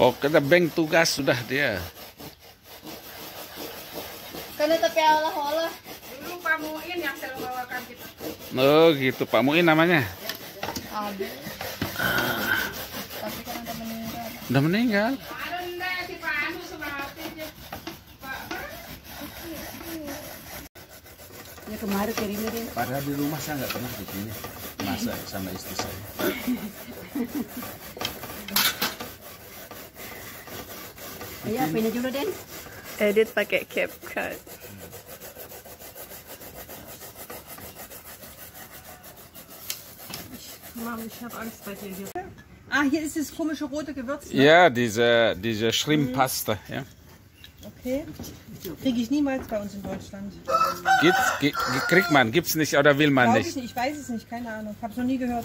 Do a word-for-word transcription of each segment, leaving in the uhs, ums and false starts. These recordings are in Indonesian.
Oh, kata bank tugas sudah dia. Karena tapi olah-olah. Dulu Pak Muin yang selalu bawakan kita. Oh gitu, Pak Muin namanya. Ada. Tapi kan udah meninggal. Udah meninggal. Ada enggak si Pak Anu sama hati aja. Pak. Ya kemarin kirimnya deh. Padahal di rumah saya nggak pernah begini. Masak sama istri saya. Ayo, apain aja dulu, Den. Edit pakai CapCut. Mama, ich habe Angst bei dir hier. Ah, hier ist das komische rote Gewürz. Ne? Ja, diese, diese Shrimp-Paste. Ja. Okay. Kriege ich niemals bei uns in Deutschland. Gibt's, ge, kriegt man, gibt's nicht oder will man Glaube nicht? ich nicht, ich weiß es nicht, keine Ahnung. Habe es noch nie gehört.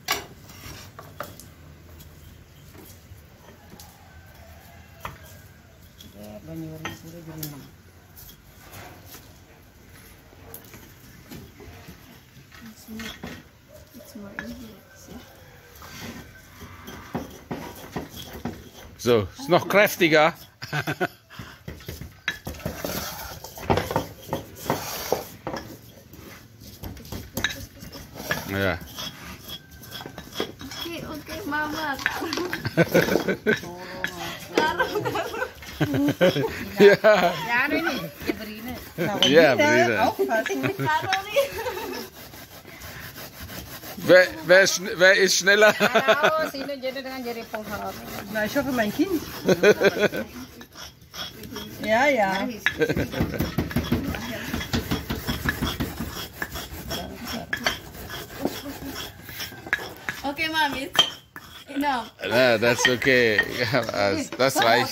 So, ist noch kräftiger. Ja. Oke, oke, Mama. Ja. Ya, ada ini. Ya, Berine. Ja, Brüder. Aufpassen. Karo nih. Wer, wer, schn- wer ist schneller? Karo, sini jadi dengan jari penghal. Na, ich hoffe, mein Kind. Ja, ja. Oke, Mami. Enough. Na, das ist okay. Ja, das, das reicht.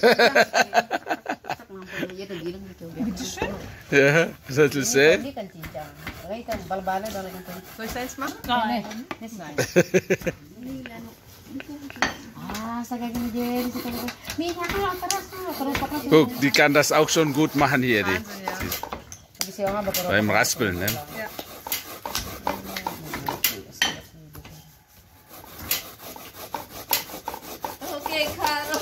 Ja, selesai. Ini kan cincang. Ini kan bal-balnya dalam itu. Soll ich eins machen? Nein. Nein. Ah, saya gini jadi sekali. Minyak kalau terus terus terus. Guck, die kann das auch schon gut machen hier. Die. Wahnsinn, ja. Habis siya nga bakuro. Beim Raspeln. Ne? Ja. Oke, Karo.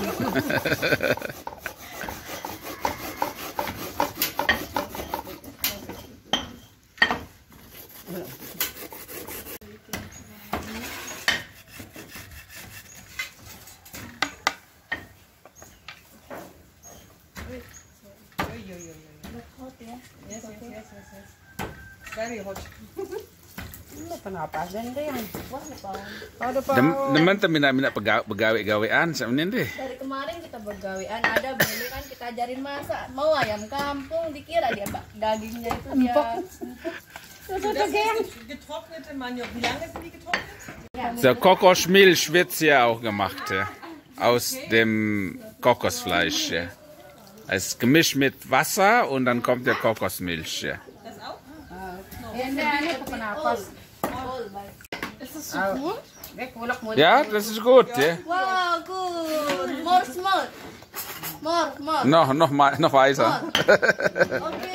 Yes, yes, yes, yes, yes. Very hot. Ini kenapa dan deh yang wah ada pak. Teman teman minat begawe-gawean sama ini deh. Dari kemarin kita bergawean ada beli kan kita ajarin masak mau ayam kampung dikira dia bak- dagingnya itu dia Das ist getrocknete Maniok. Wie lange sind die getrocknet? So Kokosmilch wird hier auch gemacht. Ja. Aus dem Kokosfleisch. Ja. Es ist gemischt mit Wasser und dann kommt der Kokosmilch. Ja. Das auch? ini ini kenapa Ist das so gut? Ja, das ist gut. Ja. wow good more small more more Noch, noch, mal, noch weiter. oke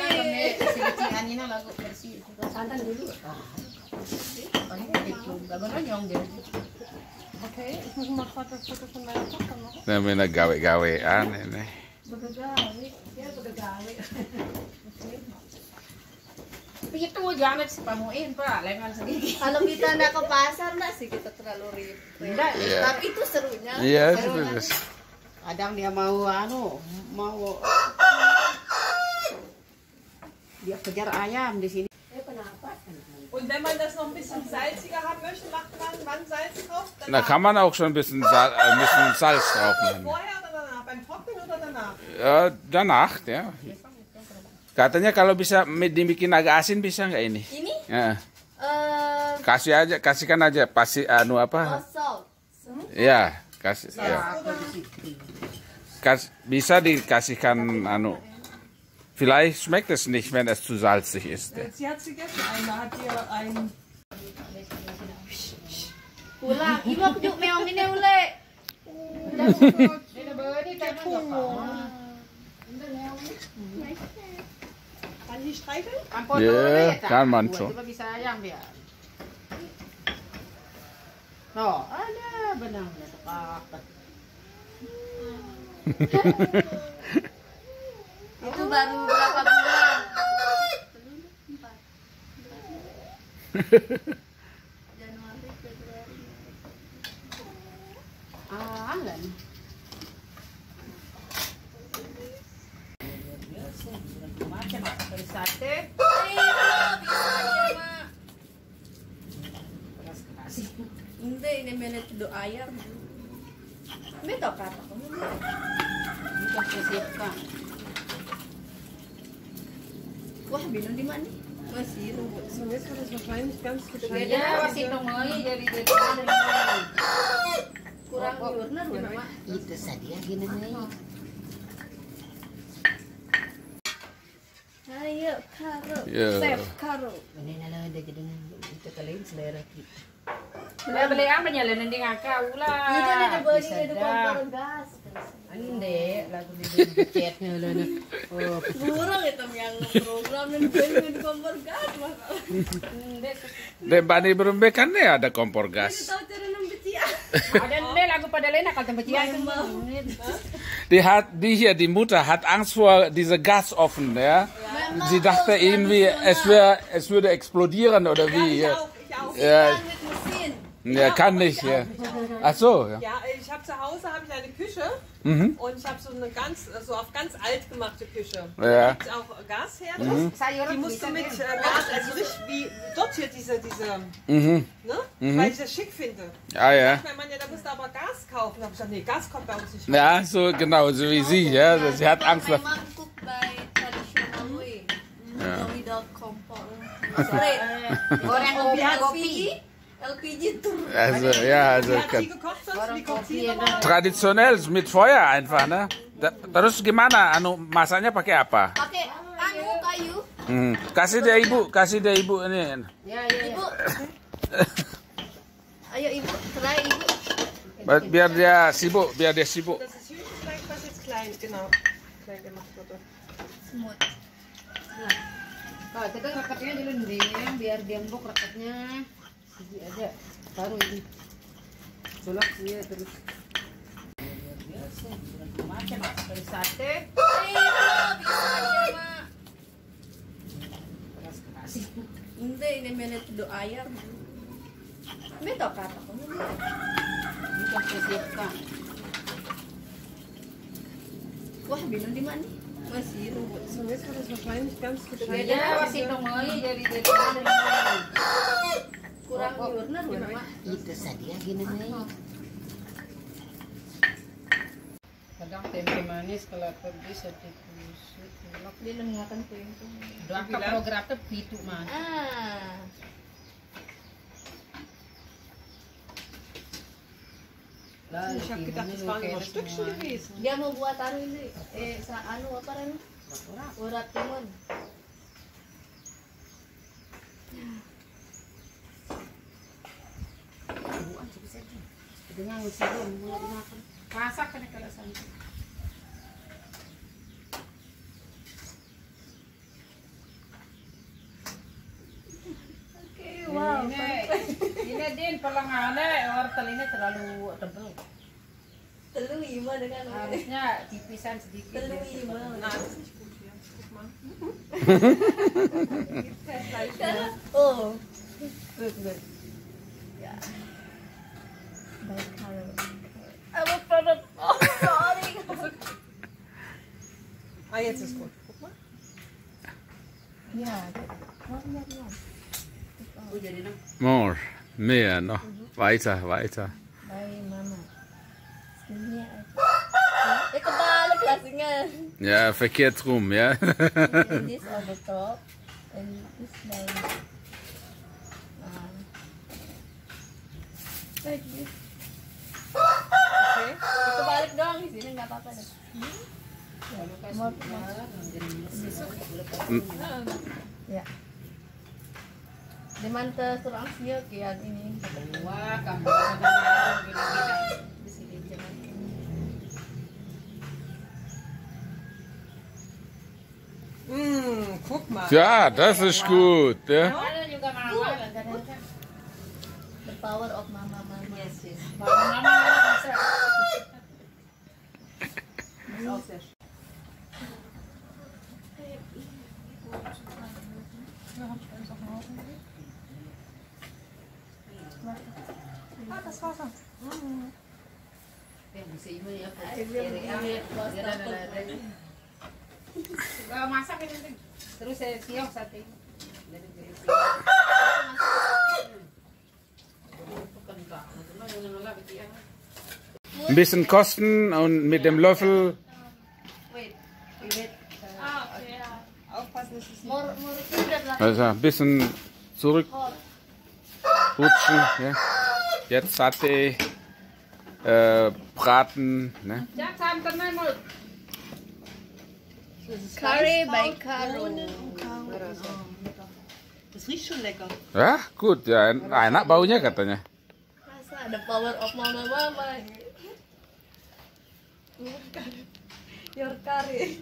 Okay, ich muss mal gerade das Foto von meiner Tochter machen. Dann bin ich gawe-gawean ini. Itu jangan sih pamuin pak, lengan segini. Kalau kita nggak ke pasar nggak sih kita terlalu ribet. Iya. Tapi itu serunya. Iya, Serunya. terus. Kadang dia mau anu, mau dia kejar ayam di sini. Und wenn man das noch ein bisschen salziger haben möchte, macht man wann Salz drauf? Da kann man auch schon ein bisschen, Sal ein bisschen Salz drauf machen. Vorher oder danach? Beim Trocknen oder danach? Ja, danach, ya. Katanya kalau bisa dibikin agak asin bisa nggak ini? Ini? Ya. Eh, Kasih aja, kasihkan aja pasti anu apa? salt. Ya, kasih. Ya. Kas, bisa dikasihkan anu. Vielleicht schmeckt es nicht, wenn es zu salzig ist. Ja. Sie hat es gegessen. Einmal hat ihr ein... Ulang, ibu juk meong ini ule. Kann die streicheln? Ja, kann man schon. Coba bisa ayam dia. No, ada benang. Itu baru berapa bulan? Januari, Februari. Ah, enggak nih. Macam apa dari sate? Ayo, bisa aja, Mak. Keras-keras. Hindi, ini minit do ayam. May to kata ko. Bukan siapkan. Wah, bilang di mana? Masih rumput. So, jetzt wird das wahrscheinlich ganz gescheit. Beda masih nongoi jadi jadi. Kurang diurna ruan, Mak. Itu saja gini nih. Ayo, Karo. Ya. Chef Karo. Ini nala ada jadi itu kalian selera kita. Beli beli apa nyala nanti ngakau lah. Itu ada body ada kompor gas. Ande lagu di chatnya lah. Oh, Burung itu yang program dan beli di kompor gas, Mak. De Bani Berumbe kan ya ada kompor gas. Tahu cara nambecian. ada ande lagu pada lain kalau tempat cian. Die hat, die hier, die Mutter hat Angst vor diese Gasofen, ja. Sie dachte irgendwie, es wäre, es würde explodieren oder wie. Ich Ja, auch, ich auch. ja, Mit mesin. ja kann nicht. Ja. Ach so, ja. Ja, ich habe zu Hause habe ich eine Küche Mhm. und ich habe so eine ganz, so auf ganz alt gemachte Küche. Ja. Da gibt auch Gasherde. Die musst du mit äh, Gas, also richtig wie dort hier diese, diese, Mhm. ne? Weil ich das schick finde. Ah ja. Mein Mann, ja, da musst du aber Gas kaufen. Da habe ich gesagt, nee, Gas kommt bei uns nicht. Ja, so genau, so wie sie, ja. Sie hat Angst My davor. mom cook by traditional way. So without kompor. Straight. Goreng Kopi kopi L P kopi. G. L P G tur. Also, ja, also Wie hat sie kann- gekocht sonst? Wie kocht sie nochmal? tradisionell mit Feuer einfach, ne? Da- Terus gimana? Anu masaknya pakai apa? Pakai anu kayu. Hmm. Kasih dia ibu, kasih dia ibu ini. Ya ya. Ibu. Ayo ibu, try ibu. Biar dia sibuk, biar dia sibuk. Das ist Hühnchenfleisch, was jetzt klein, genau, klein gemacht wurde. Smooth. Kalau kita rekatnya dulu nih, biar dia empuk rekatnya. Sini aja, taruh ini. Colok dia terus. Macam apa dari sate? Ayo, bisa aja, Mak. Keras-keras. Hindi, ini minit do ayam. May to kata ko. Bukan siapkan. Wah, bilang di mana? Masih rumput. So, jetzt wird das wahrscheinlich ganz gescheit. Beda masih nongoi jadi jadi. Kurang diurna ruan, Mak. Itu saja gini nih. Kadang tempe manis kalau pedis sedikit kusut. Dia lengakan tempo. Doa ke programnya pitu mah. Ah. Ich habe gedacht, das waren nur Stückchen gewesen. Dia mau buat anu ini, eh sa anu apa anu? Urat timun. Bukan cukup saja. Dengan usaha mulai makan. Masak kan kalau santai. Oke, wow. Ini, ini din pelengannya wortel ini terlalu tebal. Telu lima dengan Harusnya tipisan sedikit. telu ya. lima. Nein, das ist nicht gut hier. Guck mal. Oh. Good, good. Ya. Baik kalau. Aku produk. Oh, sorry. Ah, jetzt ist gut. Guck mal. Ya. Oh, ya, ya. Oh, jadi nang. More, mehr noch. Weiter, weiter. Bye, Mama. Sini aja. Eh, kebalik lasingnya. Ja, verkehrt rum, ja. And this on the top. And this down. Ah. Like this. Okay. Kebalik doang di sini nggak apa-apa deh. Kalau kasih keluar, jadi Ya. Di mana terang sih kian ini. wah kamu kadang-kadang gini-gini. Di sini jangan. Mmh, guck mal. Ja, das ist gut, ja. Ada juga mahal kadang-kadang. The power of mama mama. Yes, yes. Mama mama bisa. Ah, das Wasser. Ya, bisa ini ya. Ah, masak ini penting. Terus saya siok sate. Dari dari siok. Bukan enggak. Cuma yang nolak itu ya. Ein bisschen kosten und mit dem Löffel. Wait, wait. Ah, okay, ja. Aufpassen, dass es More, more hundred lah. Also ein bisschen zurückrutschen. Ja. Jetzt Satay, äh, Braten. Ne? Curry by Caro. Das riecht schon lecker. Ja, gut. Ja, enak baunya katanya. Masa ada power of mama-mama. Your curry.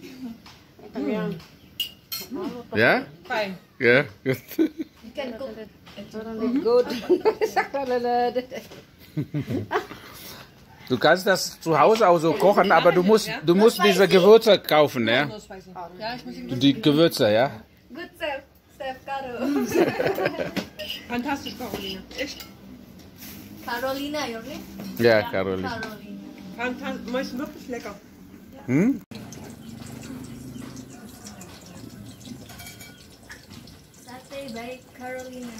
Ja? Fein. Ja, gut. You can cook. Good. Du kannst das zu Hause auch so kochen, aber du musst, du musst diese Gewürze kaufen, ja? Nur spicy. Ja, ich muss ihm Die Gewürze, ja? Good chef, chef Caro. Fantastisch, Carolina. Echt Carolina, your name? Ja, Caroline. Carolina. fantastisch. Ist wirklich lecker. Hm? Satay by Carolina.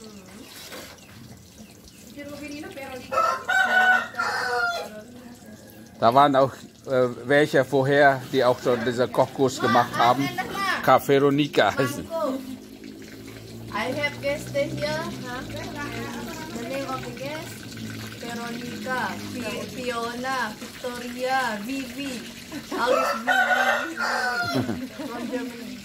Da waren auch äh, welche vorher, die auch schon diese Kochkurs gemacht haben. Ka Veronika heißen. I have guest here. Huh? The name of the guest? Veronica, Fi- Fiona, Victoria, Vivi. Alice Vivi. Vivi. From Germany.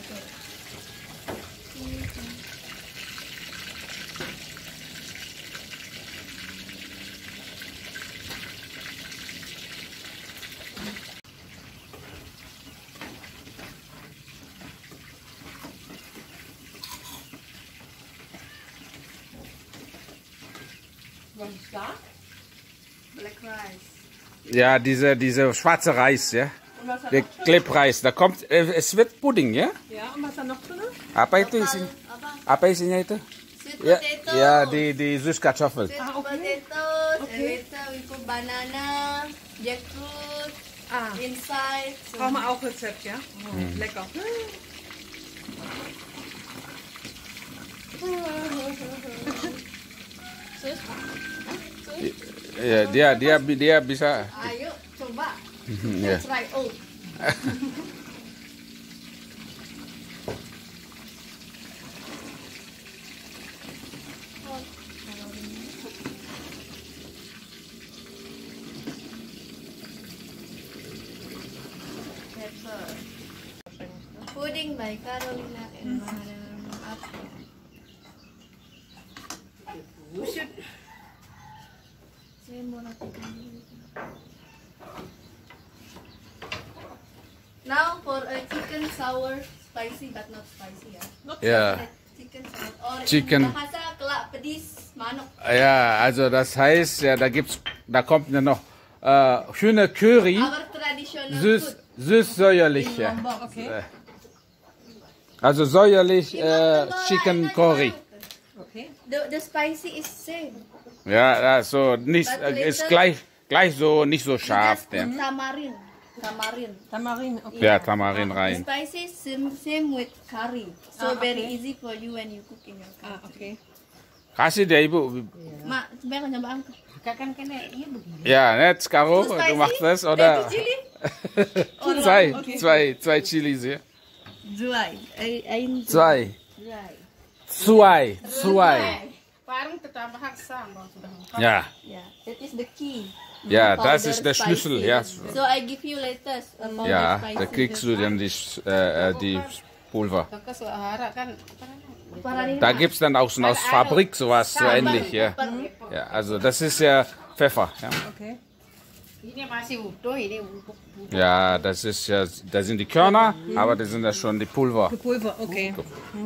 Was ist da? Black rice. Ja, diese, diese schwarze Reis, ja? Und was da Der noch drin? Klebreis, da kommt, äh, es wird Pudding, ya? Ja, und was da noch drin? Apa itu isinya? Apa? Apa isinya itu? Sweet Ya, potato. ya di di Süßkartoffel. Sweet Ah, okay. potatoes. Okay. And later we put banana, jackfruit Ah, inside. So brauchen wir auch Rezept, ja? Oh, lecker. Ya, dia dia dia bisa. ayo coba. Ya. Try. Oh. Pepper. Pudding by Carolina and Madam Apple. Saya mau lakukan dulu. Now for a chicken sour spicy but not spicy ya. Ja. Chicken sour or Chicken. bahasa kelak pedis manok. Ja, also das heißt, ja, da gibt's, da kommt ja noch äh, schöne Curry, Our traditional süß, food. süß säuerlich, in ja. Lombok. Okay. Also säuerlich äh, Chicken Curry. Okay. The, the spicy is same. Ja, also nicht, äh, ist gleich, gleich so, nicht so You scharf, just put ja. Tamarin. Tamarin. Tamarin, okay. Ja, Tamarin The rein. spicy is same, same with curry. So Ah, very okay. easy for you when you cook in your Ah, country. okay. Kasih dia ibu. Mak, sebenarnya nyoba angka. Kan kena iya begini. Ja, jetzt Caro, Too du spicy? machst das, oder? Baby chili? zwei, zwei, zwei Chilis hier. Zwei. I, I Zwei. Zwei. Zwei, zwei. Parang tetap haksa mau sudah. Ja, Yeah, that is the key. ja, das Powder ist der Schlüssel, spicy. ja. So I give you later a powder Ja, spicy. da kriegst du dann die, äh, die Pulver. Kakak suara kan Parang Da gibt es dann auch schon aus Fabrik sowas, so ähnlich, ja. Ja, also das ist ja Pfeffer, ja. Okay. ini masih utuh ini bubuk. Ja, das ist ja, da sind die Körner, aber das sind ja schon die Pulver. Pulver, okay.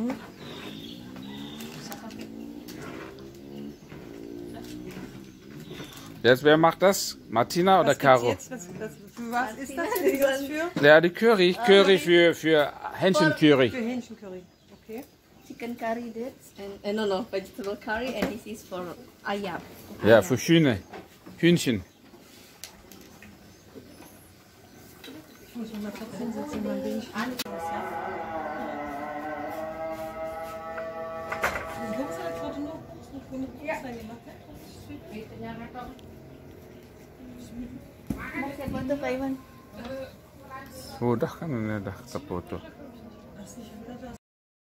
Jetzt, wer macht das? Martina oder Was gibt's Caro? jetzt? Was, was, für was ist das? Ist das für? Ja, die Curry, Curry für, für Hähnchencurry. Für Hähnchencurry. Okay. chicken curry this and uh, no no vegetable curry and this is for ayam. Ja, für Hühner. Hühnchen. Ich muss mich mal kurz hinsetzen, mein Ding an. Mau saya bantu Pak Iwan? Oh, dah kan ini dah terfoto. Ach, sicher wieder das.